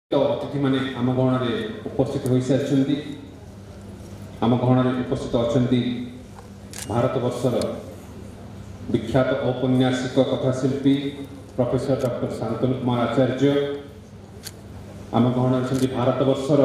अतिथि माने आम गहन उपस्थित हो सारी आम गहन उपस्थित अच्छा भारत वर्षर विख्यात औपन्यासिक कथाशिल्पी प्रोफेसर डॉक्टर शांतनु कुमार आचार्य आम गहन अच्छा भारत वर्षर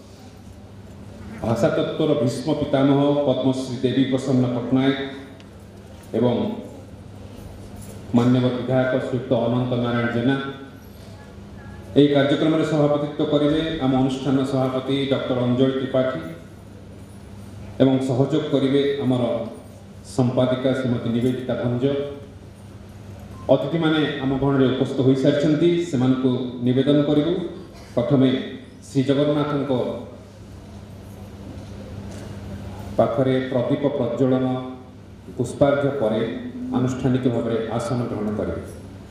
भाषा तत्वर भीष्म पितामह पद्मश्री देवी प्रसन्न पट्टनायक एवं माननीय विधायक श्रीयुक्त अनंत नारायण जेना यह कार्यक्रम में सभापतित्व करेंगे आम अनुष्ठान सभापति डॉक्टर अंजलि त्रिपाठी एवं सहयोग करेंगे आमर संपादिका श्रीमती निवेदिता भंज। अतिथि माने आम गहन में उपस्थित हो सारी से निवेदन करूँ प्रथमे श्री जगन्नाथ पाखरे प्रदीप प्रज्वलन पुष्पार्घ्य पर आनुष्ठानिक भाव में आसन ग्रहण करेंगे।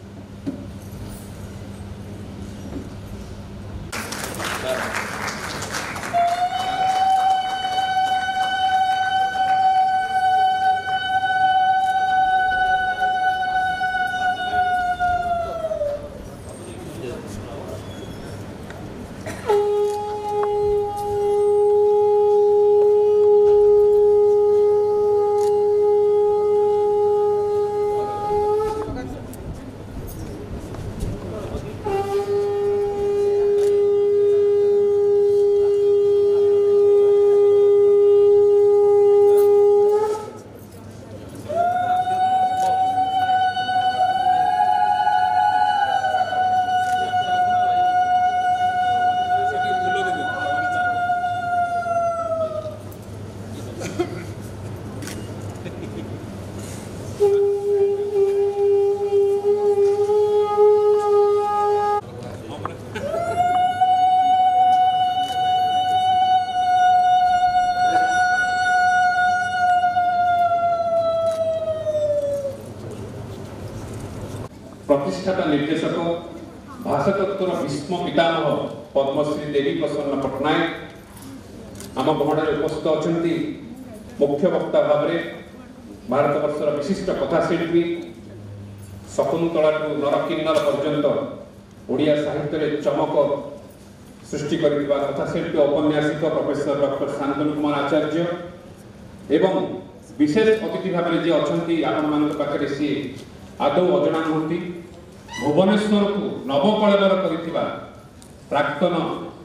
प्रतिष्ठाता निर्देशक भाषा तत्वर भीष्म पितामह पद्मश्री देवी प्रसन्न पट्टनायक आम गहन उपस्थित अच्छा मुख्य वक्ता भाव भारत वर्षर विशिष्ट कथाशिल्पी शकुंतला नरकिन्नर पर्यंत ओडिया साहित्य चमक सृष्टि करथिबा कथाशिल्पी औपन्यासिक प्रोफेसर डॉक्टर शांतनु कुमार आचार्य एवं विशेष अतिथि भाव में जी अच्छा आपण पाखे सी आदौ अजना नुहति भुवनेश्वर को नवकलेवर कर प्राक्तन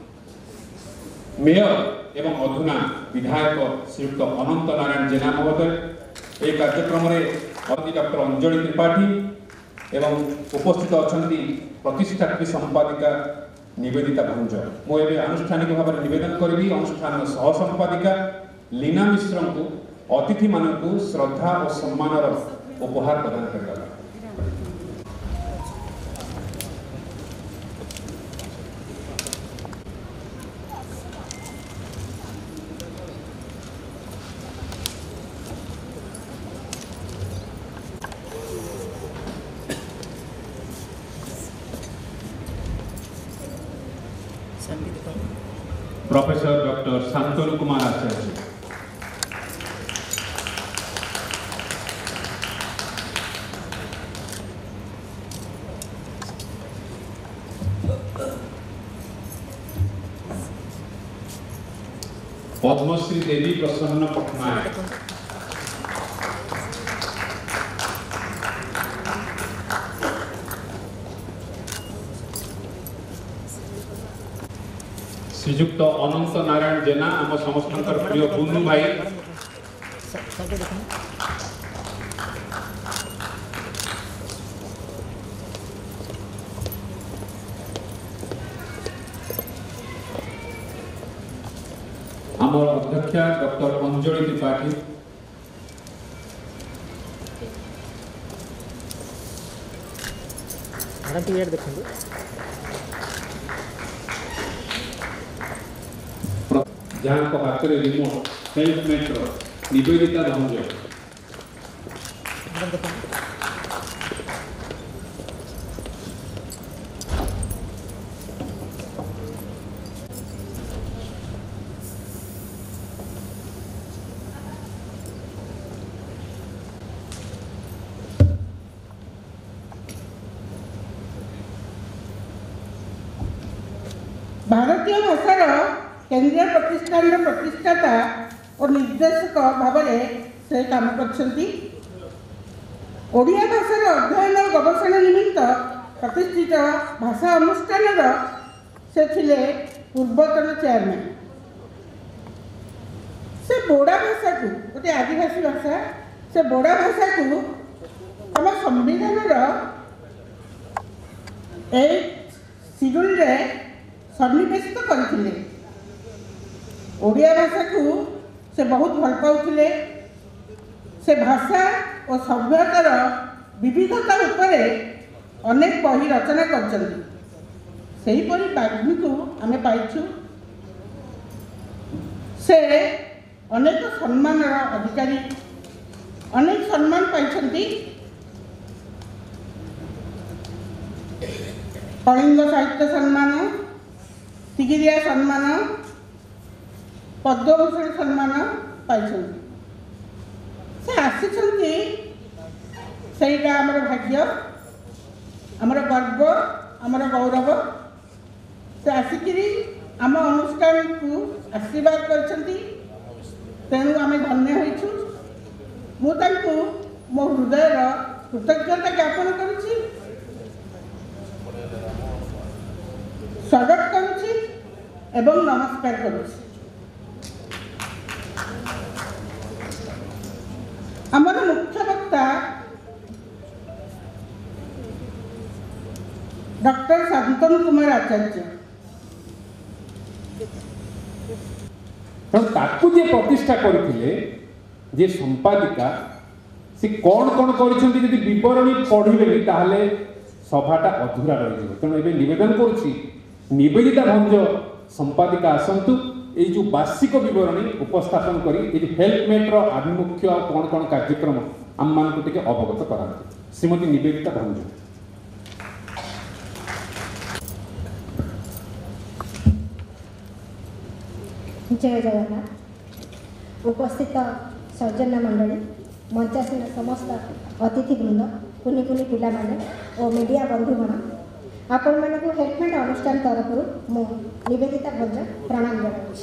मेयर एवं अधुना विधायक श्रीयुक्त अनंत नारायण जेना महोदय एक कार्यक्रम में डॉक्टर अंजलि त्रिपाठी एवं उपस्थित अच्छा प्रतिष्ठात्री संपादिका निवेदिता भंज। मुझे आनुष्ठानिक भाव में निवेदन करी अनुष्ठान सह संपादिका लीना मिश्र को अतिथि मानू श्रद्धा और सम्मान उपहार प्रदान कर प्रोफेसर डॉक्टर शांतनु कुमार आचार्य। पद्मश्री देवी प्रसन्न पट्टनायक। श्रीयुक्त अनंत नारायण जेना आम समस्त प्रिय बुनु भाई आम अध्यक्षा डॉक्टर अंजलि त्रिपाठी जहाँ को हाथ में remote health metro Nivedita Bhanj. भारतीय भाषार केंद्रीय प्रतिष्ठान प्रतिष्ठाता और निर्देशक भाव से काम करछंती। ओडिया भाषार अध्ययन और गवेषणा निमित्त प्रतिष्ठित भाषा अनुष्ठान से थिले पूर्वतन चेयरमैन। से बोडा भाषा को गोटे आदिवासी भाषा से बोडा भाषा को आम संविधान शिड्यूल सन्निवेशित करथिले। ओडिया भाषा को से बहुत भल पाउथिले। से भाषा और सभ्यतार विविधता उपरे अनेक बही रचना करछन्ति। सेहीपरि बाग्मी को आमे पाइछु। से अनेक सम्मान अधिकारी अनेक सम्मान पाइछन्ति। कलिंग साहित्य सम्मान, तिगिरिया सम्मान, पद्मभूषण सम्मान पाइछन्ति। से आसिछन्ति सेटा आमर भाग्य, आमर गर्व, आमर गौरव। से आसिकिरी आम अनुष्ठान को आशीर्वाद करछन्ति। तेणु आम धन्य होइछु। मु तांको मो हृदयर कृतज्ञता ज्ञापन करुछि, स्वागत करुछि एवं नमस्कार करुछि। आमर मुख्य वक्ता डॉक्टर शांतनु कुमार आचार्य। ताकू जे प्रतिष्ठा करथिले जे संपादिका से कौन कौन करिसेंती यदि विवरणी पढ़िबे ताहले सभाटा अधूरा रहि जिवो। तेणु एबे निवेदन करूछि निवेदिता भंज संपादिका आसंतु ए जो वार्षिक विवरणी उपस्थापन करी ए हेल्पमेट रो आभिमुख्य कौन कौन कार्यक्रम आम मान को टिके अवगत करांती। श्रीमती निवेदिता भंज। जय जगन्नाथ। उपस्थित सौजन्य मंडली, मंचासीन समस्त अतिथिवृंद, कुनि कुनि पिला माने और मीडिया बंधुगण, आपण मानक हेल्पमेट अनुष्ठान तरफ मु निवेदिता भंज प्रणाम जनाऊँ।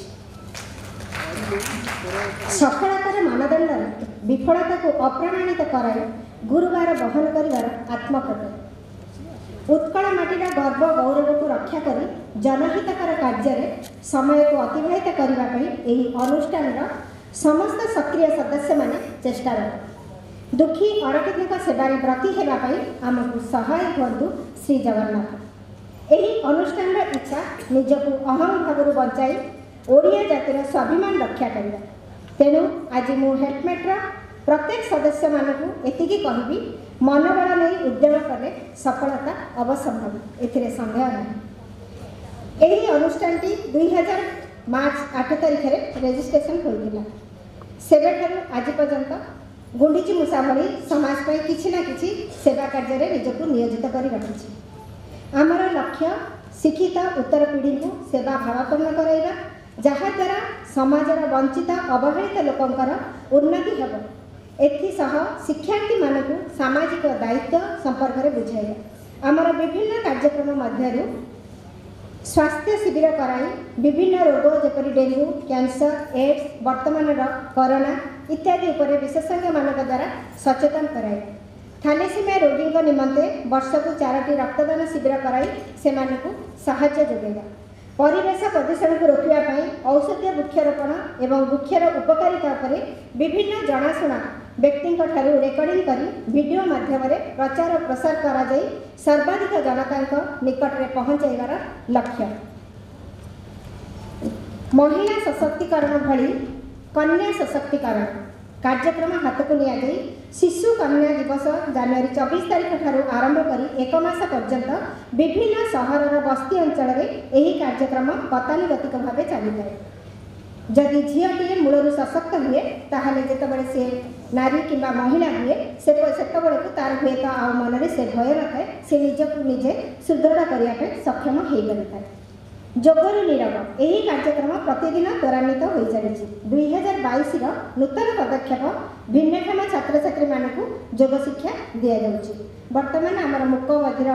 सफलतार मानदंड विफलता को अप्रमाणित कराई गुरुवार बहन कर आत्मप्रत्यय। उत्कल माटीर गर्व गौरव को रक्षा कर जनहितकर कार्य समय को अतिबाहित करने अनुष्ठान समस्त सक्रिय सदस्य माने चेष्टारत। दुखी अरटित सेवार ब्रती होगापी आमको सहाय हूँ श्री जगन्नाथ। यही अनुष्ठान इच्छा निजक अहम भाव बचाई ओडिया जातिर स्वाभिमान रक्षा करवा। तेणु आज मु हेल्पमेट्र प्रत्येक सदस्य मानक एतिकी कहबी मनोबल नहीं उद्यम कले सफलता अवसंभव। एथिरे संदेह नहीं। यही अनुष्ठान 2000 मार्च 8 तारिख में रेजिस्ट्रेशन होता। सेबेठारु आज पर्यंत गुंडीची मूषा भली समाज पर किसी ना किसी सेवा कार्य निजक नियोजित कर रखी। आमर लक्ष्य शिक्षित उत्तर पीढ़ी को सेवा भावापन्न कराइबा, जहाद्वारा समाजर वंचित अवहेलित लोकंकर उन्नति हेब। एथिसह शिक्षार्थी मानक सामाजिक दायित्व संपर्क में बुझाइबा। आमर विभिन्न कार्यक्रम मध्यरु स्वास्थ्य शिविर कराई विभिन्न रोग जपरी डेंगू, कैंसर, एड्स, वर्तमान कोरोना इत्यादि उपरे विशेषज्ञ मानक द्वारा सचेतन कराई। थैलेसीमिया रोगी निमंते वर्ष को 4टी रक्तदान शिविर कराई सेमानकु सहायता जोगेगा। परिवेश प्रदूषण को रोकने औषधीय वृक्षरोपण एवं वृक्षर उपकारिता उपरे विभिन्न जनाशुना व्यक्ति रेकर्डिंग कर वीडियो माध्यम प्रचार प्रसार करा जाई सर्वाधिक जनता निकट में पहुंचाइबार लक्ष्य। महिला सशक्तिकरण भली कन्या सशक्तिकरण कार्यक्रम हाथ को निया जाई शिशु कन्या दिवस जनवरी 24 तारिख ठारू आरंभ कर 1 मास पर्यंत विभिन्न सहर बस्ती अंचल में यही कार्यक्रम गतानुगतिक भाव चली जाए। जदि झीटी मूलर सशक्त हुए ताहले जितेबाला सी नारी कि महिला हुए से तार हुए तो आ मन में से भय न थाए, से निजक निजे सुदृढ़ करने सक्षम हो पारि। जोगरु नीरव यही कार्यक्रम प्रतिदिन त्वरान्वित हो चली। 2022 नूतन पदक्षेप भिन्नक्षम छात्र छात्री मानक जोग शिक्षा दि जाऊँगी। बर्तमान आमर मुक बधिर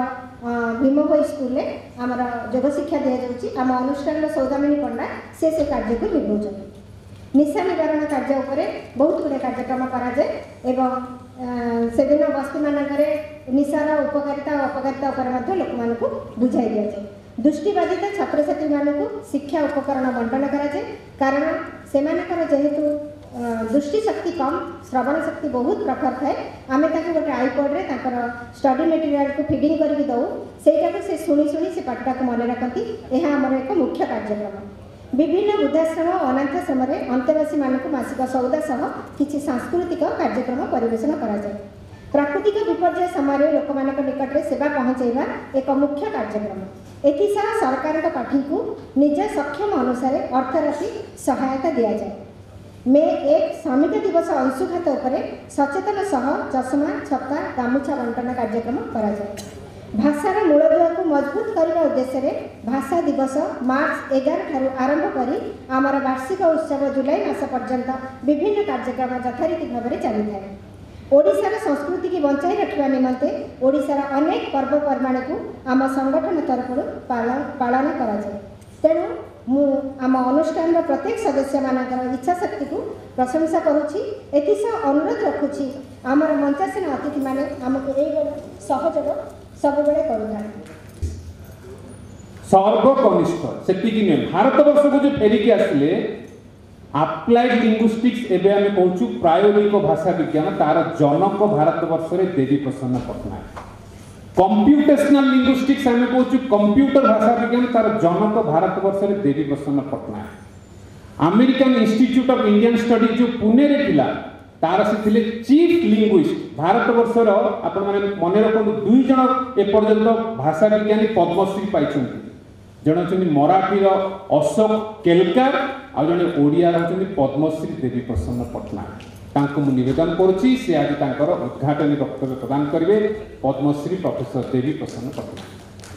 भीमभोई स्कूल आमर योग शिक्षा दि जाऊँगी आम अनुष्ठान सौदामिनी पंडा से कार्य को निभाऊँ। निशा निवारण कार्य उपरे बहुत गुड़े कार्यक्रम कराए से दिन बस्ती मानक निशार उपकारिता और अपकारिता उपर लोक मानक बुझाई दि जाए। दृष्टिबाधित छात्र छात्री मानक शिक्षा उपकरण बंटन कराए कारण से जेहेतु दृष्टि शक्ति कम श्रवण शक्ति बहुत प्रखर थाए आम गोटे आईपड्रे स्टडी मटेरियल को फीडिंग करके दऊ से शुणी शुणी से पाठटा को मन रखती। यह आमर एक मुख्य कार्यक्रम। विभिन्न वृद्धाश्रम और अनाथाश्रम अंतेवासी मानक मासिक सौदा सह किसी सांस्कृतिक कार्यक्रम परिवेशन कराए। प्राकृतिक विपर्यय समय लोक निकट में सेवा पहुँचेवा एक मुख्य कार्यक्रम। एथिसह सरकार पाठी को निज सक्षम अनुसार अर्थराशि सहायता दि जाए। मे 1 श्रमिक दिवस अंशुघात उपरे सचेतन सह चषमा छता गामुछा बंटन कार्यक्रम कराए। भाषार मूलदुआ को मजबूत करने उद्देश्य भाषा दिवस मार्च 11 ठारू आरंभ करी आमर वार्षिक उत्सव जुलाई मास पर्यंत विभिन्न कार्यक्रम यथारीति भाव में चली था। ओडिशार संस्कृति की बंचाई रखा निमंते ओडिशार अनेक पर्वपर्वाणी को आम संगठन तरफ पालन कराए। तेणु मु आम अनुष्ठान प्रत्येक सदस्य मानकर इच्छा शक्ति को प्रशंसा करुच्ची। एथिसह अनुरोध रखुची आमर मंचासीन अतिथि माने आमको ये सहयोग सब बेले करूना। सर्वकनिष्ठ सेतिकी नुहे भारत वर्ष को जो फेरिकी आसिले अप्लाइड लिंग्विस्टिक्स एवं आम कहूँ प्रायोगिक भाषा विज्ञान तार जनक भारत वर्ष में देवी प्रसन्न पट्टनायक। कंप्यूटेशनल लिंग्विस्टिक्स आम कहूँ कंप्यूटर भाषा विज्ञान तार जनक भारत वर्ष में Devi Prasanna Pattanaik. American Institute of Indian study जो पुणे रे थिला तार से थिले चीफ लिंग्विस्ट भारत वर्षर आपण माने मन रखु 2 जण एपर्यंत भाषा विज्ञानी पद्मश्री पाइछन्ति। जण होछन्ति मराठीर अशोक केलकर आ जणे ओडिया होछन्ति पद्मश्री देवी प्रसन्न पट्टनायक। तांको मु निवेदन करुछि से आज तांकर उद्घाटन वक्तव्य प्रदान करिवे पद्मश्री प्रोफेसर देवी प्रसन्न पट्टनायक।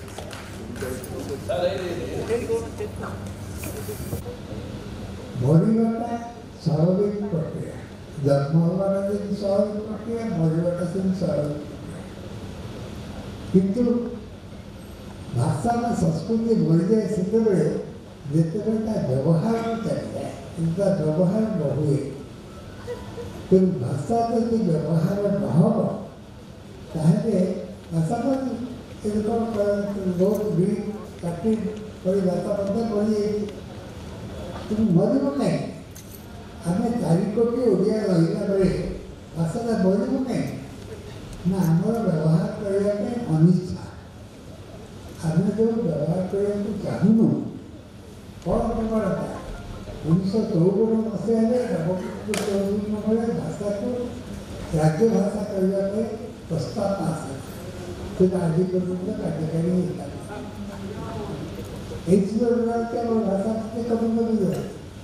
मरिबाटा स्वाभाविक प्रक्रिया जन्म होगाटा जे स्वाभाविक प्रक्रिया मरिबाटा से स्वाभाविक किंतु भाषा में संस्कृति मरी जाए से जिते व्यवहार चली जाए व्यवहार न हुए कि भाषा यदि व्यवहार न हम ताहले भाषा लोग भी काटी भाषा बंद कर तुम मरब ना आम 4 कोटी ओडिया रहा बेले भाषा मरब ना आमर व्यवहार करने अनिच्छा आम जो व्यवहार करने चाहूँ कौन प्रमाणता 1954 मसीह भाषा को राज्य भाषा करने प्रस्ताव पास है आज पर्यटन कार्यकारी भाषा कमी कमी जाए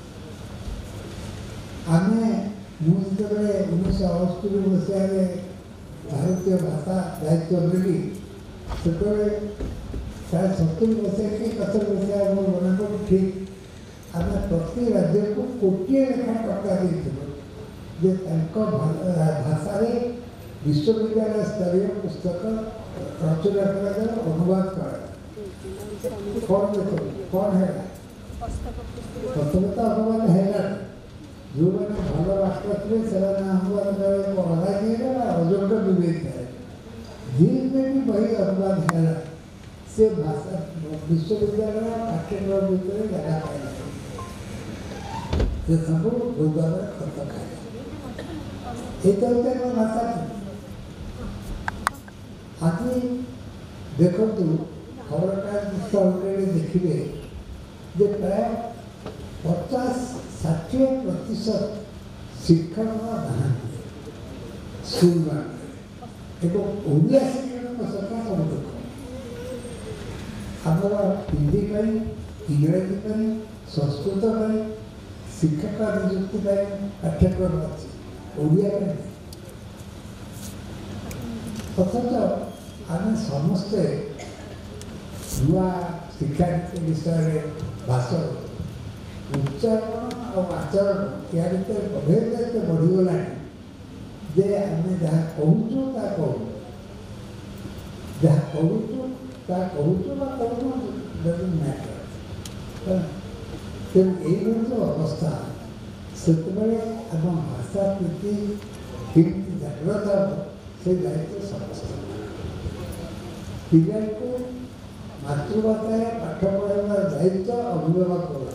आम मुझे 1968 मसीह भारतीय भाषा दायित्व मिली से प्राय 70 मसीह कि 70 मसीह मन को ठीक आम प्रति राज्य को कोटिए लेखा टका दे भाषा विश्वविद्यालय स्तरीय पुस्तक रचना कर अनुवाद कर कौन देख कौन है प्रथमता अनुवाद है जो मैंने भल राष्ट्र थे से अनुवाद कर अजोट विवेक है धीरे भी वही अनुवाद है से भाषा विश्वविद्यालय पाठ्यक्रम भितर जगह पाए से सब भूगोल खत खाए ये भाषा आज देखु खबर देखिए जे प्राय 50-60% शिक्षण ना स्कूल ओडिया शिक्षण सरकार सब दुख आमर हिंदी इंग्राजी संस्कृत शिक्षक नियुक्ति पाठ्यक्रम अच्छी ओडिया अथच आम समस्ते नुआ शिक्षा विषय भाषण उच्चारण और आचरण या प्रभेद एत बढ़ीगला जे आम जहाँ कहूँ जहाँ कहूँ ତା କହୁଛୁ ବା କହୁନ ଡଜଣ୍ଟ ମ୍ୟାଟର। ତେଣୁ ଏଇଭଳି ଯେଉଁ ଅବସ୍ଥା ସେତେବେଳେ ଆମ ଭାଷା ପ୍ରତି କେମିତି ଜାଗ୍ରତ ହେବ ସେ ଦାୟିତ୍ୱ ସମସ୍ତଙ୍କର। ପିଲାଙ୍କୁ ମାତୃଭାଷାରେ ପାଠ ପଢ଼ାଇବା ଦାୟିତ୍ୱ ଅଭିଭାବକଙ୍କର।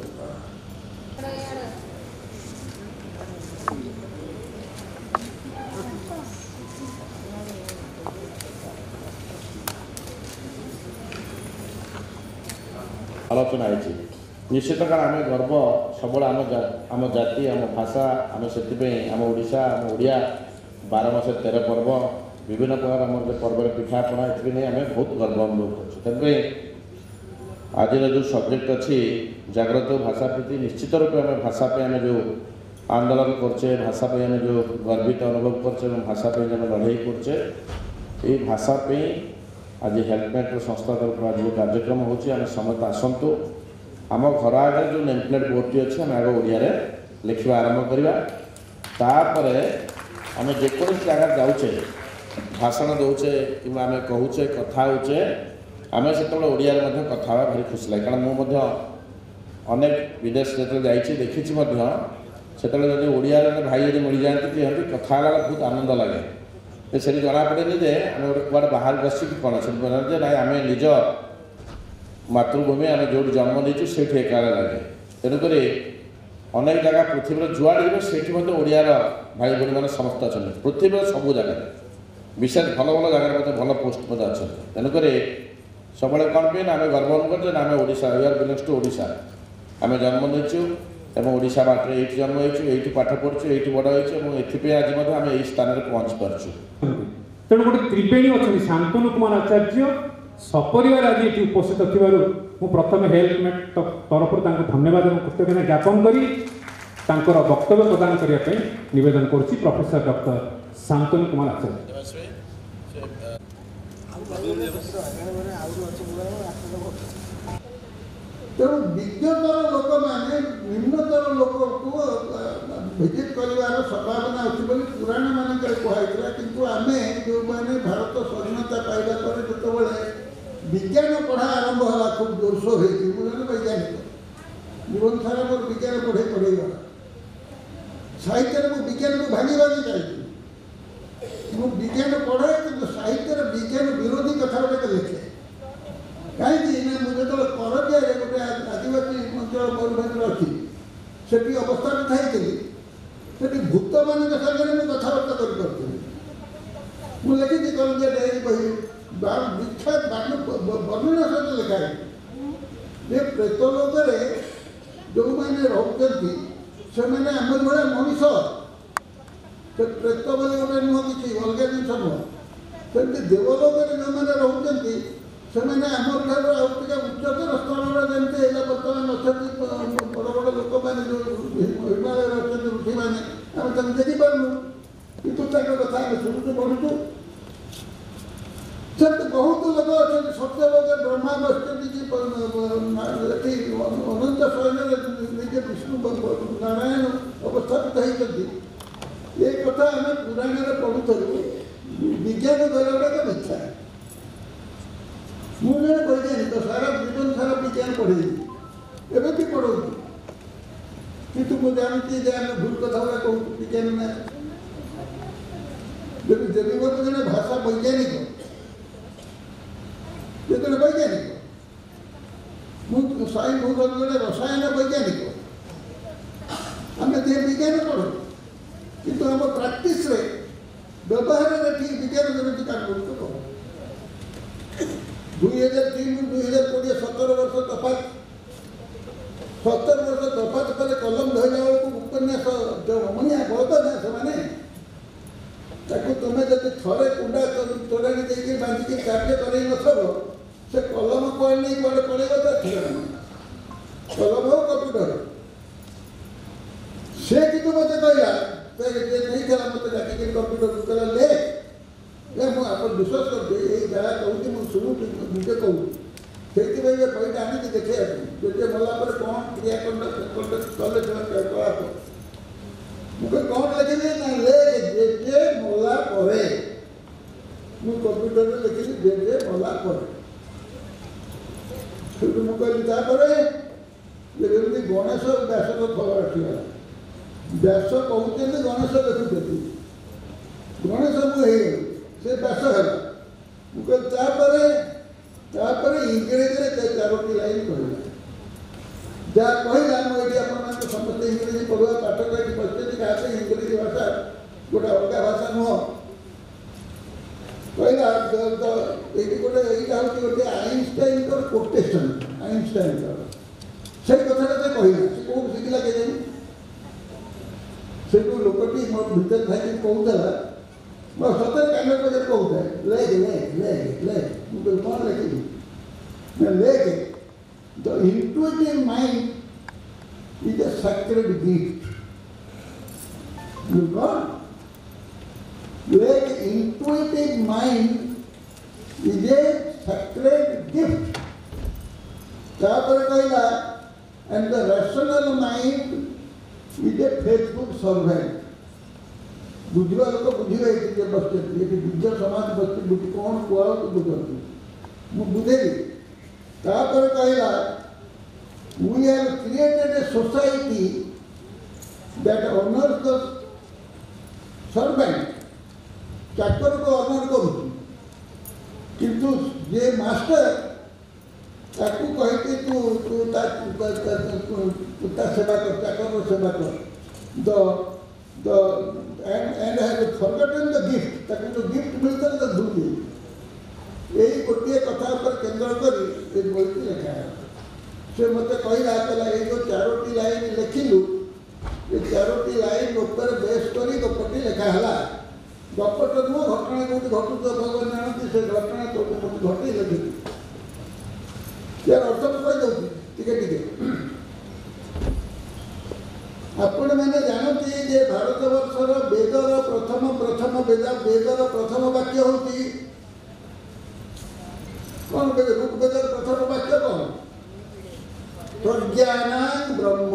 आलोचना है निश्चित कारण आम गर्व सब आम जाति आम भाषा आम से आम ओडिशा आम ओडिया 12 मास 13 पर्व विभिन्न प्रकार आम पर्व पिठापणा ये आम बहुत गर्व अनुभव कर आज जो सब्जेक्ट अच्छी जागृत भाषा प्रति निश्चित रूप आम भाषा आम जो आंदोलन करचे भाषा आम जो गर्वित अनुभव करचे भाषा जो लड़ाई करचे ये भाषा आज हेल्पमेट संस्था तरफ आज जो कार्यक्रम होम समस्त आसतु आम घर आगे जो नेमप्लेट बोर्डटी अच्छे आम आगे ओडिया लिखा आरंभ करापर आम जेको जगह जाऊे भाषण दौचे कि आम कहूचे कथा होचे आम से ओडिया कथा भारी खुशी लगे कारण मुझे अनेक विदेश जो देखी से ओडिया भाई जो मिल जाती कथा बहुत आनंद लगे से जना पड़े जे आम गोटे बाहर बस कि कौन से ना आम निज मातृभूमि आम जो जन्म देचु से एका लगे तेणुक अनेक जगह पृथ्वी जुआड़े से ओडियार भाई भाई मैंने समस्त अच्छा पृथ्वी सबू जगह विशेष भल भल जगह भल पोस्ट अच्छा तेणुक सब कौन पे आम गर्व अनुभव आम Odisha we are belongs to Odisha आम जन्म देचु एवं ओडिशा बाटे ये जन्म होती पाठ पढ़ु ये बड़ होती आज आम यही स्थान में पहुँची पार्छु। तेणु गोटे त्रिवेणी अच्छा शांतनु कुमार आचार्य सपरिवार आज ये उपस्थित थी प्रथम हेल्पमेट तरफ धन्यवाद और कृतज्ञता ज्ञापन कर वक्तव्य प्रदान करने निवेदन करुच्ची प्रोफेसर डॉक्टर शांतनु कुमार आचार्य। तेणु विज्ञतर लोक मैंने निम्नतर लोक को भिजिट कर संभावना अच्छी पुराण मानक कहला किंतु आम जो मैंने भारत स्वाधीनता पाइबा पर जो विज्ञान पढ़ा आरंभ है खूब जोरसोर होने वैज्ञानिक जीवन सारा मोर विज्ञान पढ़ेगा साहित्य में विज्ञान को भागी चाहिए मुझे विज्ञान पढ़े कि साहित्य विज्ञान विरोधी कथा गुड़ाक लिखे कहीं मुझे जो करजिया गोटे आदिवासी अंचल मयूरभ अच्छी से अवस्थापित होती भूत मान सागर मुझे कथबार्ता करी लिखी करजिया डायरी बही विख्यात वर्णना सहित लिखाई जे प्रेतलोक जो मैंने रोचती से मैंने आम भाया मनीष से प्रेत बोले गोटे नुह कि अलग जिन नुह सेमती देवलोक जो मैंने रोचती से मैंने आमर ठार उच्चतर स्तर जमी बर्तमान अच्छा बड़ बड़ लोक मैंने जो हिमालय अच्छा ऋषि मैंने आम देखिपारू कितु कथा शुणुचु पढ़ुचु से बहुत लोग अच्छा सत्य लोग ब्रह्मा बसती अनंत शैल निजे विष्णु नारायण अवस्थापित होती ये कथा आम पुराण में पढ़ुलु विज्ञान द्वारा गोटे मिथ्या मुझे वैज्ञानिक सारा जीवन सारा विज्ञान पढ़े एवं भी पढ़ो कितु मुझे जानती आम भूल कथा गुड़ा कहूँ विज्ञान में जब जन भाषा वैज्ञानिक जो वैज्ञानिक साई भूल गोटे रसायन वैज्ञानिक आम विज्ञान पढ़ो किंतु आम प्राक्टिस व्यवहार ठीक विज्ञान जमी काम करूँ 2003 2020 17 वर्ष तफात 17 वर्ष तफात पर कलम धरला बेलू उपन्यास जो रमणीया बहुत ना से तुम्हें जब थे कुंडा तोराणी देकर बांधिकी कार्य कर से कलम कौन नहीं कौन पड़ेगा तो ठीक कलम हो कंप्यूटर से कि मत कहला नहीं था मत डाक कंप्यूटर ले आप विश्वास करते जहाँ कहूँ मुझे शुरू निजे कहूँ से पैसा आनिक देखा जे मला कौन क्रियाकंड कले कलाप मुझे कौन लिखी ना ले जे मला मुझे कंप्यूटर लिखी जे मला ତାପରେ ଯେମିତି ଗଣେଶ ବ୍ୟାସର ଫଳ ଆସିଗଲା। ବ୍ୟାସ କହୁଛନ୍ତି ଗଣେଶ ଲେଖୁଛନ୍ତି, ଗଣେଶ ମୁଁ ହେଇଗଲି, ସେ ବ୍ୟାସ ହେଲା। ମୁଁ କହିଲି ତାପରେ ଇଂରେଜୀରେ 4ଟି ଲାଇନ୍ କହିଲା। ଯାହା କହିଲା ମୁଁ ଏଠି ଆପଣମାନେ ସମସ୍ତେ ଇଂରେଜୀ ପଢ଼ୁଆ ପାଠକ ଏଠି ବସିଛନ୍ତି, କାହା ପାଇଁ ଇଂରେଜୀ ଭାଷା ଗୋଟେ ଅଲଗା ଭାଷା ନୁହଁ। କହିଲା ଏଇଠି ଗୋଟେ ଏଇଟା ହେଉଛି ଗୋଟେ ଆଇନଷ୍ଟାଇନଙ୍କର କୋଟେସନ୍, ଆଇନଷ୍ଟାଇନଙ୍କର ସେଇ କଥାଟା ସେ କହିଲା। ସେ କେଉଁଠୁ ଶିଖିଲା କେଜାଣି? ସେଠୁ ଲୋକଟି ମୋ ଭିତରେ ଥାଇକି କହୁଥିଲା, ମୋ ସତରେ କାନ ପାଖରେ କହୁଥାଏ, ଲେଖ। ମୁଁ କହିଲି କ'ଣ ଲେଖିବି? ଲେଖ, the intuitive mind is a sacred gift. You got? Like intuitive mind is a sacred gift. ତାପରେ କହିଲା and the rational mind is a faithful servant. ବୁଝିବା ଲୋକ ବୁଝିବେ, ଏଠି ଯେ ବସିଛନ୍ତି ଏଠି ବିଜ ସମାଜ ବସି ବୁଝି କ'ଣ କୁହାଉଛି ବୁଝନ୍ତି, ମୁଁ ବୁଝେଇଲି। ତାପରେ କହିଲା we have created a society that honors the servant. ଚାକରକୁ ଅନର କରୁଛି, କିନ୍ତୁ ଯେ ମାଷ୍ଟର ତାକୁ କହିକି ତୁ ତା ସେବା କର, ଚାକରର ସେବା କର। and has forgotten the gift, ତାକୁ ଯେଉଁ ଗିଫ୍ଟ ମିଳିଥିଲା ତାକୁ ଭୁଲି ଯାଇଛି। ଏଇ ଗୋଟିଏ କଥା ଉପରେ କେନ୍ଦ୍ର କରି ଏ ବହିଟି ଲେଖା ହେଲା। ସେ ମୋତେ କହିଲା ଏଇ ଯେଉଁ 4ଟି ଲାଇନ୍ ଲେଖିଲୁ, ଏ 4ଟି ଲାଇନ୍ ଉପରେ ବେସ୍ କରି ଗପଟି ଲେଖା ହେଲା। ଗପଟା ନୁହଁ, ଘଟଣା କେଉଁଠି ଘଟୁଥିବ ଭଗବାନ ଜାଣନ୍ତି, ସେ ଘଟଣା କେଉଁଠି ଘଟି ଲେଖିଛି। ଏହାର ଅର୍ଥ ମୁଁ କହିଦେଉଛି ଟିକେ ଟିକେ। ଆପଣମାନେ ଜାଣନ୍ତି ଯେ ଭାରତବର୍ଷର ବେଦର ପ୍ରଥମ ବେଦର ପ୍ରଥମ ବାକ୍ୟ ହେଉଛି କ'ଣ? ଋଗ୍ବେଦର ପ୍ରଥମ ବାକ୍ୟ କ'ଣ? ପ୍ରଜ୍ଞାନାଂ ବ୍ରହ୍ମ।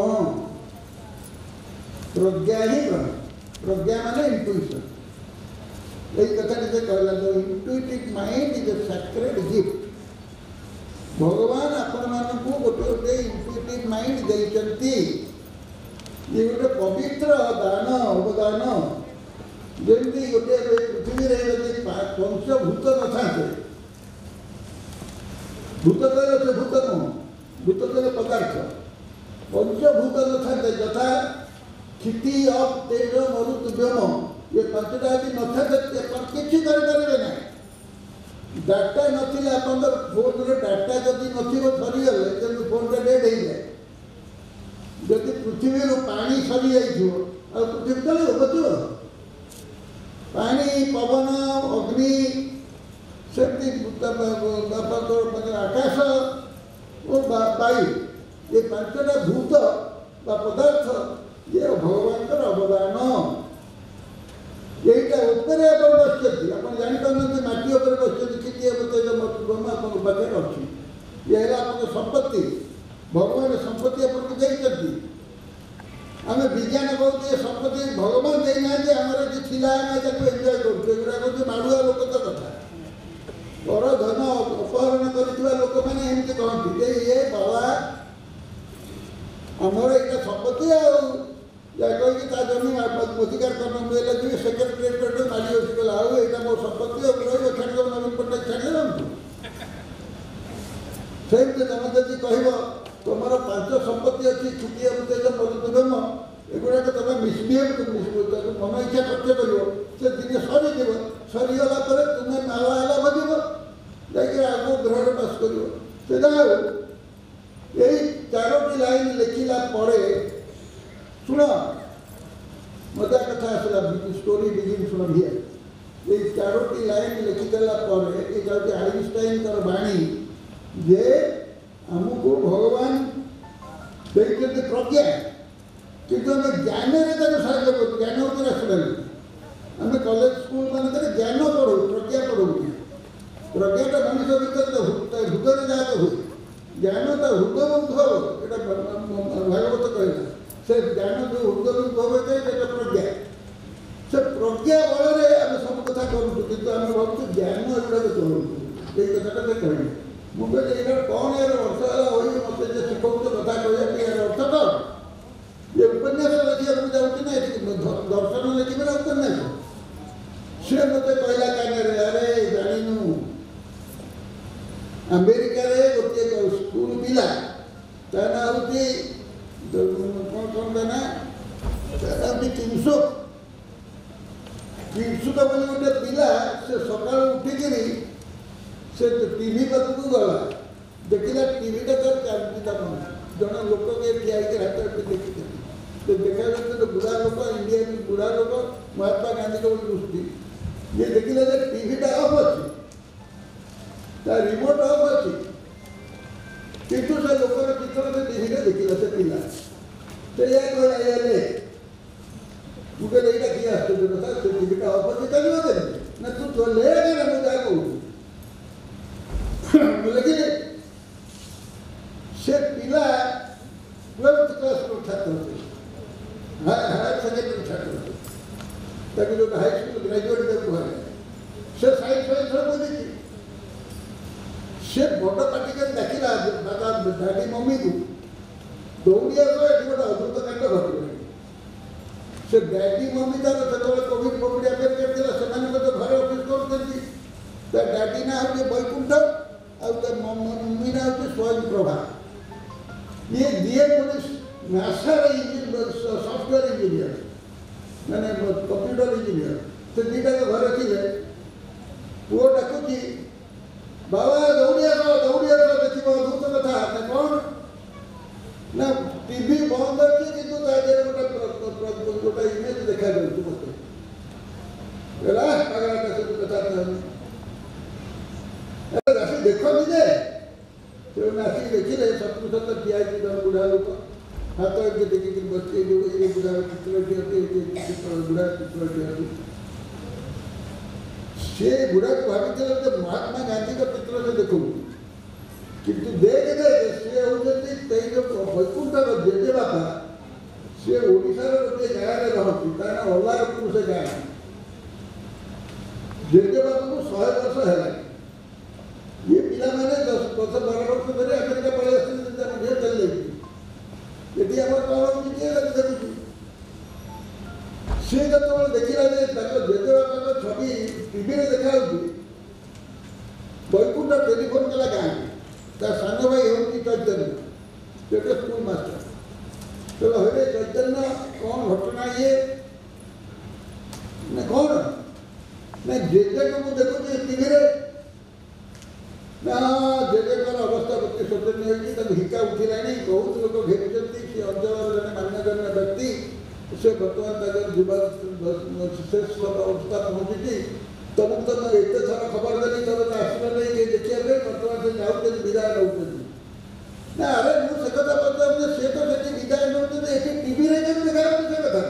ପ୍ରଜ୍ଞା ହିଁ ବ୍ରହ୍ମ। ପ୍ରଜ୍ଞା ମାନେ ଇଣ୍ଟୁଇସନ୍। এই কথাটি যে কহিলা, intuitive mind is a sacred gift. ভগবান ଆପଣମାନଙ୍କୁ ଗୋଟେ ଗୋଟେ ଇଣ୍ଟୁଇଟିଭ୍ ମାଇଣ୍ଡ ଦେଇଛନ୍ତି। ଇଏ ଗୋଟେ ପବିତ୍ର ଦାନ, ଅବଦାନ। ଯେମିତି ଗୋଟେ ପୃଥିବୀରେ ଯଦି ପଞ୍ଚଭୂତ ନଥାନ୍ତେ, ଭୂତ କହିଲେ ସେ ଭୂତ ନୁହଁ, ଭୂତ କହିଲେ ପଦାର୍ଥ, ପଞ୍ଚଭୂତ ନଥାନ୍ତେ, ଯଥା କ୍ଷିତି ଅପ୍ ତେଜ ମରୁତ୍ ବ୍ୟୋମ, ये 5टा यदि नथाते किसी करें ना। डाटा नथिले आपंकर फोन डाटा जदि नथिबो सरीगले तेणु फोनटा डेड हो जाए। जदि पृथ्वी पानी सरी जाइथिबो आ पृथ्वी चलो बचिबो। पानी पवन अग्नि सेमती आकाश और वायु, ये 5टा भूत बा पदार्थ ये भगवान अवदान। यहीटा उपरे आप बसुँच आप जापार माटी उपर बसुँच क्षिति ब्रह्म आप पाखे अच्छी। ये है आप संपत्ति, भगवान संपत्ति आपको देते। आम विज्ञान कहते ये संपत्ति भगवान देना आमर ये थिला एंजय करूँ माड़ुआ लोक तो कथा पर धन अपहरण कर लोक मैंने एमती कहते ये बाबा आमर यहाँ संपत्ति कहीं जमी अधिकार कर सेक्रेटेरिएट मारी अच्छी गला यहाँ मो संपत्ति छाड़ नवीन पट्टनायक छाड़ी दिखाँ सेमती तुम जब कह तुम 5 संपत्ति अच्छी क्षिति तेज मरुत ब्रह्म एगुड़ाक तुम मिसबिहेव मन इच्छा खर्च कर दिन सरीज सरीगला तुम्हें नाला आला बजब जाग ग्रहण पास कर यही 4टी लाइन लिखला शुण मजा कथा आसला स्टोरी बिगिन शुण हियर ये 4टी लाइन लिखिदेला आइनस्टाइन बाणी जे आमको भगवान देखते प्रज्ञा किंतु आम ज्ञान साहय कर ज्ञान उपर आसलानी आम कॉलेज स्कूल मानक ज्ञान पढ़ू प्रज्ञा पढ़ू प्रज्ञाटा मनुष्य भर हृदय जहाँ तो हुए ज्ञान तो हृदय उद्भव ये भागवत कहला से ज्ञान जो हृदय उद्भव होता है प्रज्ञा से प्रज्ञा बल आम सब कथा करूँ कि आम भावुँ ज्ञान एगुड़ा चलू ये कथा कहले मुझे कौन यार वर्ष है मत ହେଉଛି କ'ଣ ନା ଚିନ୍ସୁକ ବୋଲି ଗୋଟେ ପିଲା ସେ ସକାଳୁ ଉଠିକିରି ସେ ଟିଭି ପାଖକୁ ଗଲା ଦେଖିଲା ଟିଭିଟା ତାର ଚାଲୁଛି ତା ମନେ ଜଣେ ଲୋକ କିଏ ଠିଆ ହେଇକି ହାତରେ ଦେଖିଥିଲି ସେ ଦେଖାଯାଉଛି ବୁଢ଼ା ଲୋକ ଇଣ୍ଡିଆନ୍ ବୁଢ଼ା ଲୋକ ମହାତ୍ମା ଗାନ୍ଧୀଙ୍କ ଗୋଟେ ଦୃଷ୍ଟି ଯିଏ ଦେଖିଲେ ଯେ ଟିଭିଟା ଅଫ୍ ଅଛି ତା ରିମୋଟ୍ ଅଫ୍ ଅଛି କିନ୍ତୁ ସେ ଲୋକର ଚିତ୍ର ସେ ଟିଭିରେ ଦେଖିଲା ସେ ପିଲା ସେ ଏହା କହିଲା ହେଲେ ମୁଁ କହିଲି ଏଇଟା କିଏ ଆଶ୍ଚର୍ଯ୍ୟ କଥା ସେ ଟିଭିଟା ଅଫ୍ ଅଛି ଚାଲିବ କେମିତି ନା ତୁ ଚଲେ ନା ମୁଁ ଯାହା କହୁଛି ଲେଖିଲେ ସେ ପିଲା 12th କ୍ଲାସ୍ର ଛାତ୍ର ହାୟର ସେକେଣ୍ଡାରୀ ଛାତ୍ର ତାକୁ ଯେଉଁ ହାଇସ୍କୁଲ ଗ୍ରାଜୁଏଟ୍ ତାକୁ କୁହାଯାଏ ସେ ସାଇନ୍ସ ପଢ଼ିଛି ସେ ବଡ଼ ପାଟିକରି ଡାକିଲା ଡାଡି ମମିକୁ ଦୌଡ଼ି ଆସ ଏଠି ଗୋଟେ ଅଦ୍ଭୁତ କାଣ୍ଡ ଘଟିବ ସେ ଡାଡି ମମି ତାର ସେତେବେଳେ କୋଭିଡ ଆମେରିକାରେ ଥିଲା ସେମାନେ ମଧ୍ୟ ଘରେ ଅଫିସ୍ କରୁଛନ୍ତି ତା ଡାଡି ନାଁ ହେଉଛି ବୈକୁଣ୍ଠ ଆଉ ତା ମମି ନାଁ ହେଉଛି ସ୍ୱୟଂ ପ୍ରଭା ଇଏ ଦିଏ ପୁଣି ନାସାର ସଫ୍ଟୱେୟାର ଇଞ୍ଜିନିୟର ମାନେ କମ୍ପ୍ୟୁଟର ଇଞ୍ଜିନିୟର ସେ ଦୁଇଟାକ ଘରେ ଥିଲେ ପୁଅ ଡାକୁଛି ବାବା ଦୌଡ଼ି ଆସ ଦେଖିବ ଅଦ୍ଭୁତ କଥା ନା କ'ଣ ନା ଟିଭି ବନ୍ଦ ଅଛି କିନ୍ତୁ ତା ଦେହରେ ଗୋଟେ ଇମେଜ ଦେଖାଯାଉଛି ମୋତେ ପାଗଳାଟା ସବୁ କଥା ଆସି ଦେଖନ୍ତି ଯେ ସେମାନେ ଆସିକି ଦେଖିଲେ ଶତ୍ରୁ ସତ ଠିଆ ହେଇଛି ଜଣେ ବୁଢ଼ା ଲୋକ ହାତ ଏମିତି ଦେଖିକି ବସି ଏଇ ବୁଢ଼ା ଚିତ୍ରଟି ଅଛି ବୁଢ଼ା ଚିତ୍ରଟି ଅଛି ସେ ବୁଢ଼ାକୁ ଭାବିଥିଲେ ଯେ ମହାତ୍ମା ଗାନ୍ଧୀଙ୍କ ଚିତ୍ର ସେ ଦେଖୁଛି କିନ୍ତୁ ଦେଖେ ସେ ହେଉଛନ୍ତି ସେଇ ଯେଉଁ ବୈକୁଣ୍ଠର ଜେଜେବାପା ସେ ଓଡ଼ିଶାର ଗୋଟିଏ ଗାଁରେ ରହନ୍ତି କାରଣ ଅଲାରପୁର ସେ ଗାଁ ଜେଜେବାପାକୁ 100 ବର୍ଷ ହେଲାଣି ये पिलाମାନେ 10-12 ବର୍ଷ ଧରି ଆମେରିକା ପଳେଇ ଆସିଛନ୍ତି ତାଙ୍କ ଝିଅ ଚାଲିଯାଇଛି ଏଠି ଆମର କ'ଣ ହେଉଛି କିଏ ଦେଖୁଛି ସେ ଯେତେବେଳେ ଦେଖିଲା ଯେ ତାଙ୍କ ଜେଜେବାପାଙ୍କ ଛବି ଟିଭିରେ ଦେଖାଯାଉଛି ବୈକୁଣ୍ଠ ଟେଲିଫୋନ୍ କଲା ଗାଁକୁ ତା ସାନ ଭାଇ ହେଉଛି ଚୈତନ୍ୟ ସେ ଗୋଟେ ସ୍କୁଲ ମାଷ୍ଟର ତେଣୁ ହରେ ଚୈତନ୍ୟ କ'ଣ ଘଟଣା ଇଏ ନା କ'ଣ ନା ଜେଜେକୁ ମୁଁ ଦେଖୁଛି ଟିଭିରେ ନା ଜେଜେଙ୍କର ଅବସ୍ଥା ପ୍ରତି ଶୋଚନୀୟ ହୋଇଛି ତାକୁ ହିକା ଉଠିଲାଣି ବହୁତ ଲୋକ ଘେରୁଛନ୍ତି ସେ ଅଞ୍ଚଳର ଜଣେ ମାନ୍ୟଗଣ୍ୟ ବ୍ୟକ୍ତି ସେ ବର୍ତ୍ତମାନ ତାଙ୍କର ଯୁବା ଶେଷ ଅବସ୍ଥା ପହଞ୍ଚିଛି ତମକୁ ତ ଏତେ ଥର ଖବର ଦେଲି ତମେ ତ ଆସିଲ ନାହିଁ କେହି ଦେଖିବା ପାଇଁ ବର୍ତ୍ତମାନ ସେ ଯାଉଛନ୍ତି ବିଦାୟ ନେଉଛନ୍ତି ନା ଆରେ ମୁଁ ସେ କଥା ପଚାରୁଛି ସେ ତ ସେଠି ବିଦାୟ ନେଉଛନ୍ତି ଏଠି ଟିଭିରେ କେମିତି ଦେଖାଯାଉଛି ସେ କଥା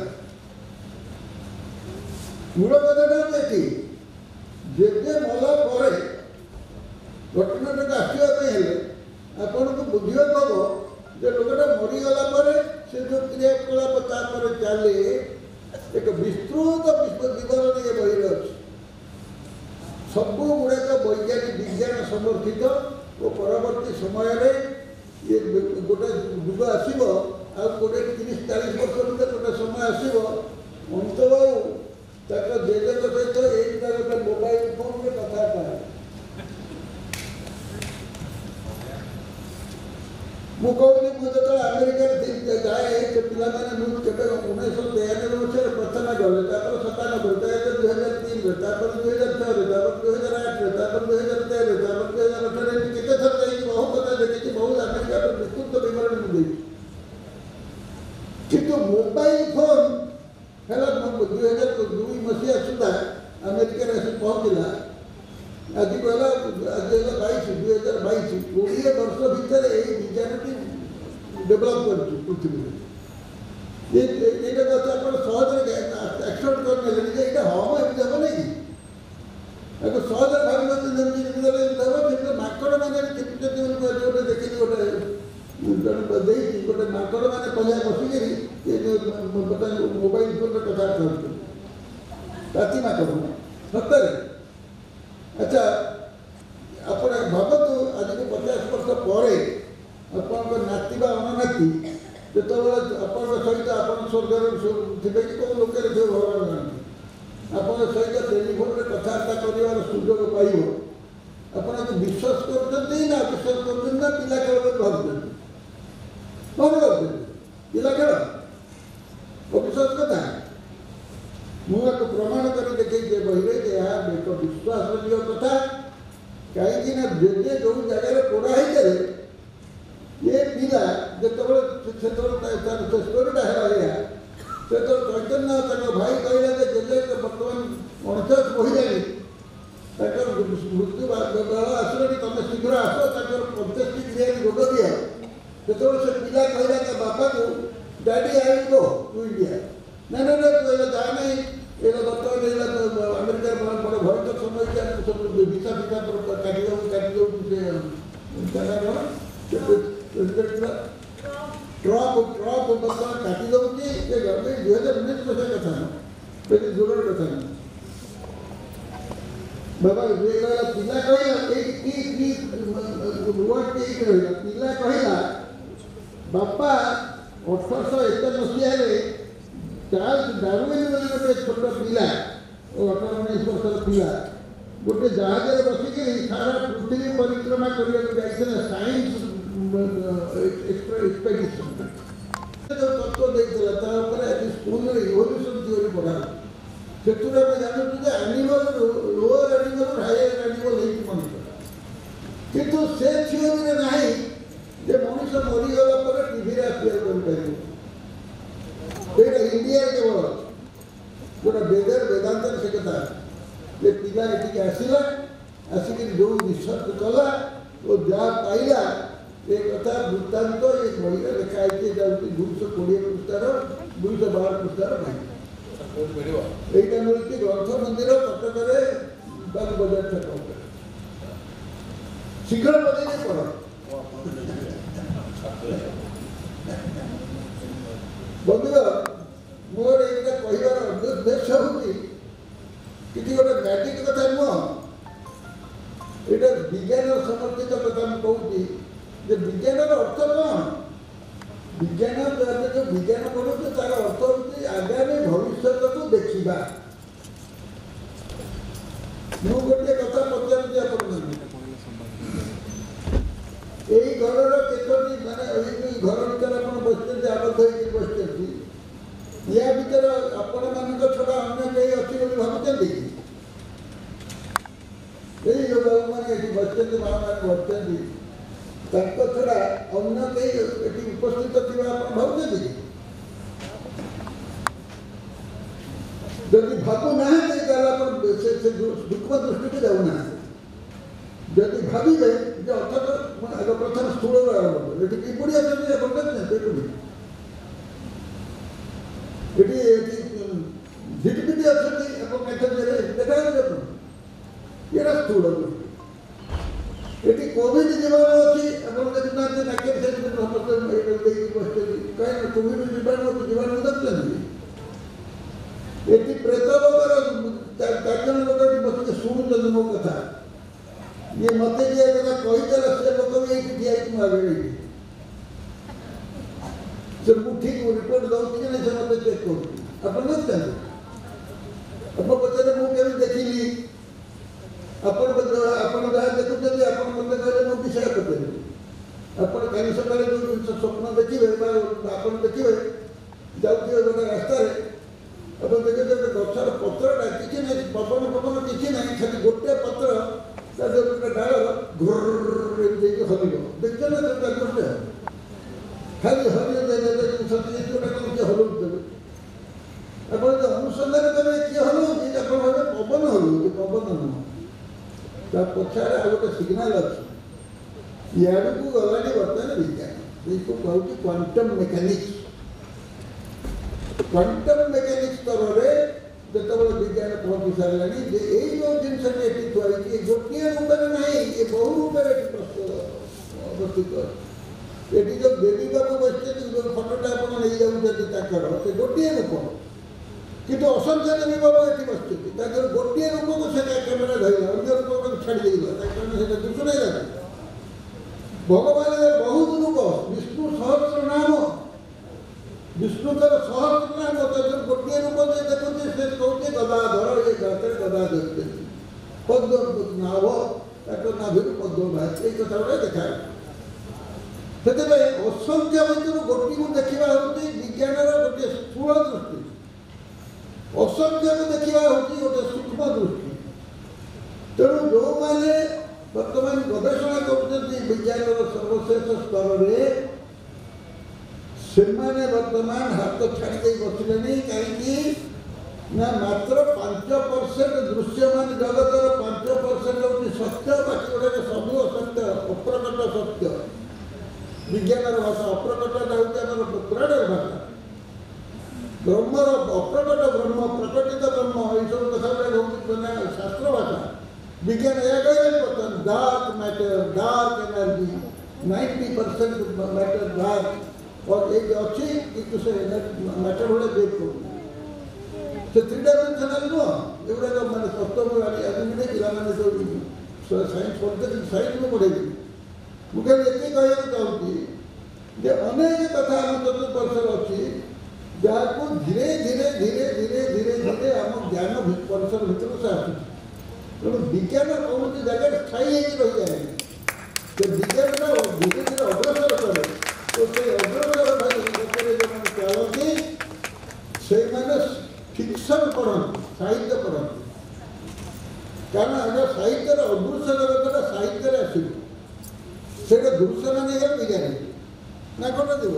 ମୂଳ କଥାଟା ହେଉଛି ଏଠି ଜେଜେ ମଲା ପରେ ଘଟଣାଟାକୁ ଆସିବା ପାଇଁ ହେଲେ ଆପଣଙ୍କୁ ବୁଝିବାକୁ ହେବ ଯେ ଲୋକଟା ମରିଗଲା ପରେ ସେ ଯେଉଁ କ୍ରିୟାକଳାପ ତାପରେ ଚାଲେ ଏକ ବିସ୍ତୃତ ବିବରଣୀ ଏ ବହିରେ ଅଛି ସବୁ ଗୁଡ଼ାକ ବୈଜ୍ଞାନିକ ବିଜ୍ଞାନ ସମର୍ଥିତ ଓ ପରବର୍ତ୍ତୀ ସମୟରେ ଇଏ ଗୋଟେ ଯୁଗ ଆସିବ ଆଉ 20-30-40 ବର୍ଷ ଭିତରେ ଗୋଟେ ସମୟ ଆସିବ ଅନ୍ତବାବୁ ତାଙ୍କ ଜେଜେଙ୍କ ସହିତ ଏଇଟା ଗୋଟେ ମୋବାଇଲ ଫୋନରେ କଥାବାର୍ତ୍ତା ହେବ ମୁଁ କହୁଛି ମୁଁ ଯେତେବେଳେ ଆମେରିକାରେ ଯାଏ ସେ ପିଲାମାନେ ମୁଁ କେବେ 1993 ମସିହାରେ ପ୍ରଥମେ ଗଲେ ତାପରେ 97 ତାପରେ 2003 ତାପରେ 2006 ତାପରେ 2008 ତାପରେ 2013 ତାପରେ 2018 ଏମିତି କେତେ ଥର ଯାଇକି ବହୁତ କଥା ଦେଖିଛି ବହୁତ ଆମେରିକାର ବିସ୍ତୃତ ବିବରଣୀ ମୁଁ ଦେଇଛି କିନ୍ତୁ ମୋବାଇଲ ଫୋନ୍ ହେଲା 2002 ମସିହା ସୁଦ୍ଧା ଆମେରିକାରେ ଆସି ପହଞ୍ଚିଲା ଆଜି ହେଲା 2022 20 ବର୍ଷ ଭିତରେ ଏଇ ବିଜ୍ଞାନଟି ଡେଭଲପ୍ କରିଛି ପୃଥିବୀରେ ଏଇଟା କଥା ଆପଣ ସହଜରେ ଆକ୍ସେପ୍ଟ କରିନେଲେଣି ଯେ ଏଇଟା ହବ ଏମିତି ହେବ ନାହିଁ କି ତାକୁ ସହଜରେ ଭାବିଛନ୍ତି ଯେମିତି ଏମିତି ହେବ କିନ୍ତୁ ମାଙ୍କଡ଼ମାନେ ଚିପୁଛନ୍ତି ଗୋଟେ ଦେଖିକି ଗୋଟେ ଦେଇଛି ଗୋଟେ ମାଙ୍କଡ଼ମାନେ ପହିଆ ବସିକିରି ଏ ଯେଉଁ ମୋବାଇଲ ଫୋନରେ କଥାବାର୍ତ୍ତା ହେଉଛନ୍ତି ରାତି ମାଙ୍କଡ଼ ସତରେ ଆଚ୍ଛା ଆପଣ ଭାବନ୍ତୁ ଆଜିକୁ 50 ବର୍ଷ ପରେ ଆପଣଙ୍କ ନାତି ବା ଅଣନାତି ଯେତେବେଳେ ଆପଣଙ୍କ ସହିତ ଆପଣ ସ୍ୱର୍ଗରେ ଥିବେ କି କେଉଁ ଲୋକରେ ଥିବେ ଭଗବାନ ଜାଣନ୍ତି ଆପଣଙ୍କ ସହିତ ଟେଲିଫୋନରେ କଥାବାର୍ତ୍ତା କରିବାର ସୁଯୋଗ ପାଇବ ଆପଣ ବିଶ୍ୱାସ କରୁଛନ୍ତି ନା ଅବିଶ୍ୱାସ କରୁଛନ୍ତି ନା ପିଲା ଖେଳ ଭାବୁଛନ୍ତି କ'ଣ କରୁଛନ୍ତି ପିଲା ଖେଳ ଅବିଶ୍ୱାସ କଥା ମୁଁ ତାକୁ ପ୍ରମାଣ କରି ଦେଖେଇଛି ବହିରେ ଯେ ଏହା ଏକ ବିଶ୍ୱାସନୀୟ କଥା କାହିଁକି ନା ଯେତେ ଯେଉଁ ଜାଗାରେ ପୋଡ଼ା ହେଇଥାଏ ଏ ପିଲା ଯେତେବେଳେ ସେତେବେଳେ ତାର ସେ ଷ୍ଟୋରିଟା ହେଲା ଏଇଆ ସେତେବେଳେ ଚୈତନ୍ୟ ତାଙ୍କ ଭାଇ କହିଲା ଯେ ଜେଜେ ବର୍ତ୍ତମାନ 49 ବହିଲାଣି ତାଙ୍କର ମୃତ୍ୟୁ ବେଳ ଆସିଲାଣି ତମେ ଶୀଘ୍ର ଆସ ତାଙ୍କର 85 କ୍ରିୟାରେ ଯୋଗ ଦିଅ ସେତେବେଳେ ସେ ପିଲା କହିଲା ତା ବାପାକୁ daddy I go to India ନା ତୁ ଏବେ ଯା ନାହିଁ ଏଇଟା ବର୍ତ୍ତମାନ ଏଇଟା ଆମେରିକାର ବଡ଼ ଭୟଙ୍କର ସମୟ ସବୁ ଭିସା ଫିସା କାଟି ଦେଉଛି ସେ ଜାଗା କ'ଣ ଟ୍ରମ୍ପ ବର୍ତ୍ତମାନ କାଟି ଦେଉଛି ସେ 2019 ମସିହା କଥା ବେଶୀ ଦୂରର କଥା ନୁହେଁ ବାବା କହିଲା ପିଲା କହିଲା ରହିଲା ପିଲା କହିଲା ବାପା 1801 ମସିହାରେ ଚାର୍ଲ୍ସ ଡାରୱିନ୍ ବୋଲି ଗୋଟେ ଛୋଟ ପିଲା 18-19 ବର୍ଷର ପିଲା ଗୋଟେ ଜାହାଜରେ ବସିକିରି ସାରା ପୃଥିବୀ ପରିକ୍ରମା କରିବାକୁ ଯାଇଥିଲେ ସାଇନ୍ସ ଏକ୍ସପେଡିସନ୍ ଯେଉଁ ତତ୍ତ୍ୱ ଦେଇଥିଲା ତା ଉପରେ ଆଜି ସ୍କୁଲରେ ଇଭଲ୍ୟୁସନ୍ ଥିଓରି ପଢ଼ା ସେଥିରୁ ଆମେ ଜାଣୁଛୁ ଯେ ଆନିମଲ୍ରୁ ଲୋଅର୍ ଆନିମଲ୍ ହାୟର୍ ଆନିମଲ୍ ହେଇଛି ମଣିଷ କିନ୍ତୁ ସେ ଥିଓରିରେ ନାହିଁ ଯେ ମଣିଷ ମରିଗଲା ପରେ ଟିଭିରେ ଆସିବାକୁ କରିପାରିବ ସେଇଟା ଇଣ୍ଡିଆରେ କେବଳ ଗୋଟେ ବେଦାନ୍ତରେ ସେ କଥା ଯେ ପିଲା ଏଠିକି ଆସିଲା ଆସିକିରି ଯେଉଁ ରିସର୍ଚ୍ଚ କଲା ଓ ଯାହା ପାଇଲା ଏ କଥା ବୃତ୍ତାନ୍ତ ଏ ବହିରେ ଲେଖା ହେଇଛି ଯାଉଛି 220 ପୃଷ୍ଠାର 212 ପୃଷ୍ଠାର ଭାଇ এইটা মিলছে গ্রন্থ মন্দির কটকরে বাগবাজার ছক উপরে শীঘ্র বজায় পড়ো বন্ধুগণ মোর এইটা কহিবার উদ্দেশ্য হচ্ছে কিছু গোটে ম্যাজিক কথা নুহ এটা বিজ্ঞানের সমর্থিত কথা আমি কହୁছি যে বিজ্ঞানের অর্থ কଣ विज्ञान जो विज्ञान पढ़ुचे तार अर्थ होती आगामी भविष्य को देखा मु गोटे कथा पचारुची घर केतोटी माने घर भर आप बसते आबद्ध बसते या भर आपण मान छड़ा अन्य कहीं अच्छी भावुं जो बाबू मैंने बसते माँ मैंने बसते छड़ा अन्य कहीं उपस्थित थी आप भावुं जदि भावु ना सूक्ष्म दृष्टि को जाऊना जदि भावे अर्थात आग प्रथम स्थूल आरंभ ये किपड़ी झिटपिटी अच्छा देखा ये स्थूल दृष्टि ये कोविड जीवाणु अच्छी देखुना नाके कहीं कोविड जीवाणु जीवाणु देखते ये प्रेत लोकर 4 जन लोग बस शुणुं मो कथा ये मत जी कथा कहीदेला से लोक भी ठिया आगे से ठीक रिपोर्ट दूसरी कि नहीं से मत चेक कर देखते आप पचारे मुझे देखिली ଆପଣ ଯାହା ଦେଖୁଛନ୍ତି ଆପଣ ମୋତେ କହିଲେ ମୁଁ ବିଷୟ କରିପାରିବି ଆପଣ କାଲି ସକାଳେ ଯେଉଁ ଜିନିଷ ସ୍ୱପ୍ନ ଦେଖିବେ ବା ଆପଣ ଦେଖିବେ ଯାଉଥିବେ ଗୋଟେ ରାସ୍ତାରେ ଆପଣ ଦେଖିବେ ଗୋଟେ ଗଛର ପତ୍ରଟା କିଛି ନାହିଁ ପବନ କିଛି ନାହିଁ ଖାଲି ଗୋଟେ ପତ୍ର ତା ଯେଉଁ ଗୋଟେ ଡାଳ ଘୁର୍ ଦେଇକି ହଲିବ ଦେଖିଛ ନା ସେଟା ଗୋଟେ ଖାଲି ହଲିବ ଜିନିଷ ଗୋଟେ କିଏ ହଲଉଥିବେ ଆପଣ ଯଦି ଅନୁସନ୍ଧାନ କରିବେ କିଏ ହଲଉଛି ଆପଣ ଭାବେ ପବନ ହଲଉଛି ପବନ ନୁହଁ ତା ପଛରେ ଆଉ ଗୋଟେ ସିଗ୍ନାଲ ଅଛି ଇଆଡ଼କୁ ଗଲାଣି ବର୍ତ୍ତମାନ ବିଜ୍ଞାନ ଏଇକୁ କହୁଛି କ୍ୱାଣ୍ଟମ୍ ମେକାନିକ୍ସ ସ୍ତରରେ ଯେତେବେଳେ ବିଜ୍ଞାନ ପହଞ୍ଚି ସାରିଲାଣି ଯେ ଏଇ ଯେଉଁ ଜିନିଷଟି ଏଠି ଥୁଆ ହେଇଛି ଗୋଟିଏ ରୂପରେ ନାହିଁ ଏ ବହୁ ରୂପରେ ଏଠି ଅବସ୍ଥିତ ଏଠି ଯେଉଁ ଦେବୀ ବାବୁ ବସିଛନ୍ତି ଯେଉଁ ଫଟୋଟା ଆପଣ ନେଇଯାଉଛନ୍ତି ତାଙ୍କର ସେ ଗୋଟିଏ ରୂପ କିନ୍ତୁ ଅସଂଖ୍ୟ ଦେବୀ ବାବୁ ଏଠି ବସିଛନ୍ତି ତାଙ୍କର ଗୋଟିଏ ରୂପକୁ ସେ କ୍ୟାମେରା ଧରିଲା ଅନ୍ୟ ରୂପକୁ ଛାଡ଼ି ଦେଇଗଲା ତାଙ୍କର ସେଇଟା ଦୁଷୁନାଇ ଲାଗେ ଭଗବାନର ବହୁତ ରୂପ ବିଷ୍ଣୁ ସହସ୍ର ନାମ ବିଷ୍ଣୁଙ୍କର ସହସ୍ର ନାମ ତାଙ୍କର ଗୋଟିଏ ରୂପ ଯେ ଦେଖୁଛି ସେ କହୁଛି ଗଦାଧର ଏ ଗାତରେ ଗଦା ଧରିଛନ୍ତି ପଦ୍ମ ନାଭ ତାଙ୍କ ନାଭିରୁ ପଦ୍ମ ବାହାରିଛି ଏଇ କଥା ଗୁଡ଼ା ଦେଖାଯାଏ ସେଥିପାଇଁ असंख्य भितर गोटी को देखा हूँ विज्ञान गोटे स्थूल दृष्टि, असंख्य को देखा हूँ गोटे सूक्ष्म दृष्टि। तेणु जो मैंने बर्तमान गवेषणा कर विज्ञान सर्वश्रेष्ठ स्तर में से बर्तमान हाथ छाड़ी बसले कहीं ना मात्र 5% दृश्यमान जगतर 5% हूँ सत्य, बाकी गोटे सब असत्य अप्रकट सत्य। विज्ञान भाषा अप्रकटता हूँ पुराण भाषा, ब्रह्मर अप्रकट ब्रह्म प्रकटित ब्रह्म ये सब कथा हूँ शास्त्र भाषा। विज्ञान यह कहले बर्तमान dark matter, dark energy 90% matter dark और एक अच्छी कि से मैटर भाई बेद कर से 3 डायमेंशनल नुह एगुड़ा मैंने सप्तम आज पिलाने जो साइंस पढ़ते साइंस में पढ़ेगी मुझे ये कहना चाहूँगी अनेक कथा आम चतुर्पार्श्वर अच्छी जहाँ धीरे धीरे धीरे धीरे धीरे धीरे आम ज्ञान परिसर भर से आस तेणु विज्ञान कौन जगह स्थायी रही जाए से विज्ञान धीरे धीरे अग्रसर करे तो से अग्रसर भाई जो चलती से फिक्शन पढ़ती साहित्य पढ़ती कारण आगे साहित्य अदृश्य जगत साहित्य आसो से दृश्य माने विज्ञान ना कौन देव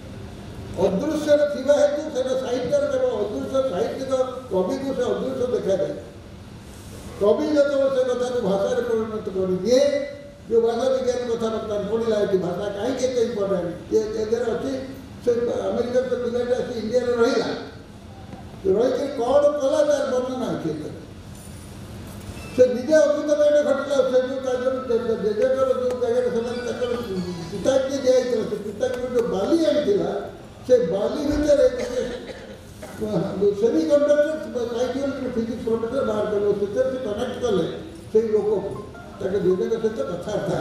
अदृश्य थी हेतु से साहित्य केवल अदृश्य साहित्यिक कवि को से अदृश्य देखा जाए। कवि जो से कथा को भाषा परिणत कर दिए जो भाषा विज्ञान कथा बर्तमान पढ़ला ये भाषा कहीं इम्पोर्टाट ये अच्छी से अमेरिका तो पिलाटा आसी इंडिया रहा रही कौन कला तार वर्णना अच्छे से निजे अभिज्ञता घटला से जो जेजेकर जो जगह पिताजी दिखाई से पिताजी जो बाली आनी से बाली भितर semiconductor cycle physics professor बाहर कले से कनेक्ट कले से लोक को दुजन सहित कथबार्ता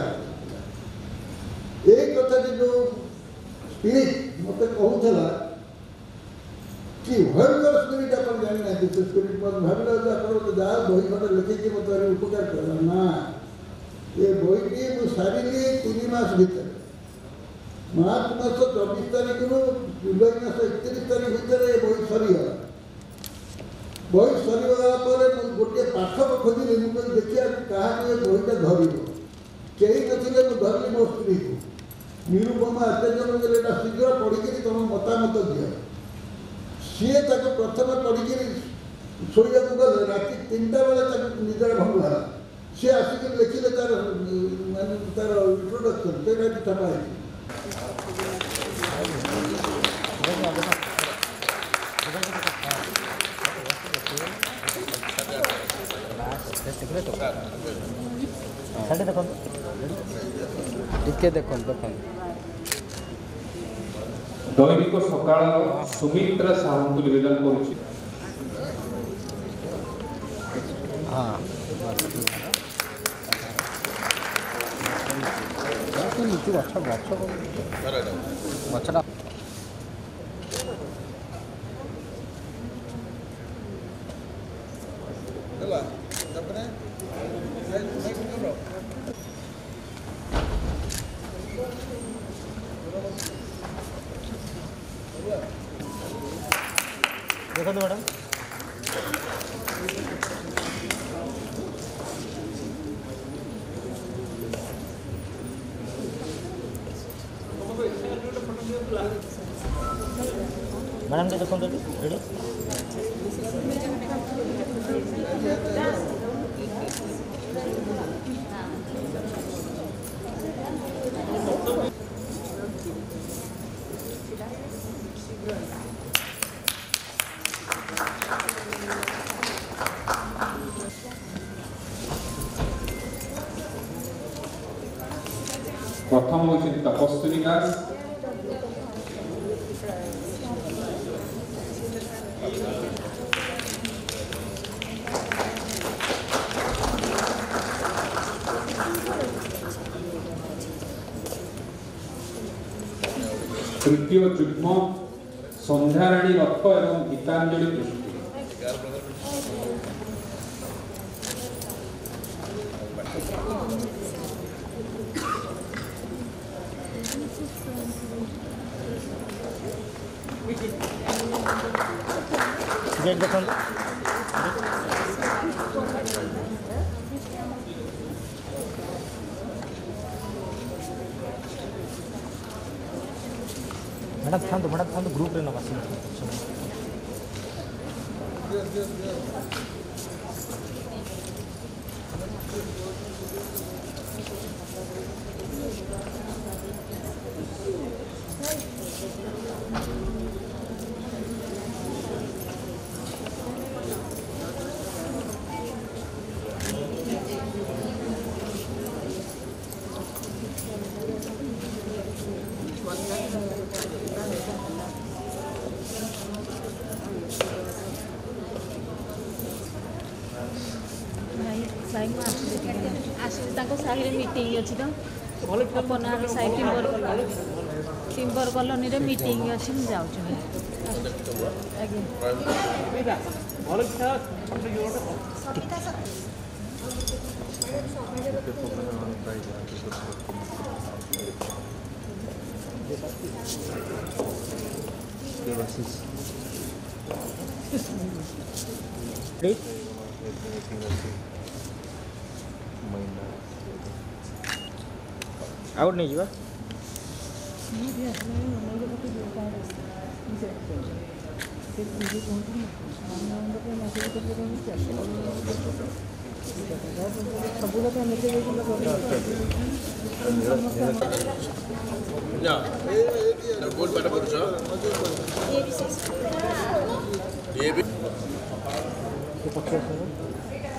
एक कथा जो स्पिरिट मत कहूला कि भयंकर स्पिरिट आप जाना से स्पिरिट मत भाविल आप जहाँ बही खंडे लिखिकी मत उपकार कर ना ये बहीटी मुझे सारे 3 मास भर मार्च मास 24 तारीख रु जुलाई मास 31 तारीख भितर ये बही सरीगला। बही सरीगला गोटे पाठक खोजिली मुझे देखिए क्या बहीटा धर कहीं नथिले धरली मो स्त्री को निरुपमा आचार्य शीघ्र पढ़ी तुम मतामत दियो सी प्रथम पढ़ी शोया गले राति 3टा बेले निजा भंगला सी आसिक लिखिले तार मान तार इंट्रोडक्शन से छपा दैनिक सकाल सुमित्रा साहू को निवेदन करुच्ची। देखो मैडम मैडम के देखो वीडियो प्रथम होती तपस्विनी दास, तृतीय युग्म संध्याराणी रथ एवं गीतांजलि पृष्टि। गेट देखो मैडम था ग्रुप रे नवा साहिल मीटिंग अच्छी तो अपनार साई टिम्बर कॉलोनी रे मीटिंग अच्छी जाऊँ आउट नहीं जीवा ये भी